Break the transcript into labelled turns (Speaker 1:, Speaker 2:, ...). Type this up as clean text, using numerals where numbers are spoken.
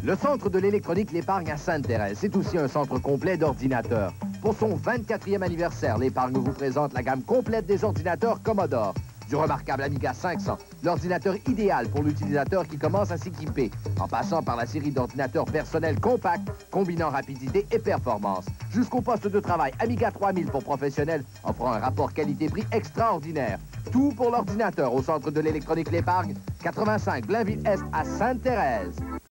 Speaker 1: Le centre de l'électronique L'Épargne à Sainte-Thérèse, c'est aussi un centre complet d'ordinateurs. Pour son 24e anniversaire, l'Épargne vous présente la gamme complète des ordinateurs Commodore. Du remarquable Amiga 500, l'ordinateur idéal pour l'utilisateur qui commence à s'équiper, en passant par la série d'ordinateurs personnels compacts, combinant rapidité et performance, jusqu'au poste de travail Amiga 3000 pour professionnels, offrant un rapport qualité-prix extraordinaire. Tout pour l'ordinateur au centre de l'électronique L'Épargne, 85 Blainville-Est à Sainte-Thérèse.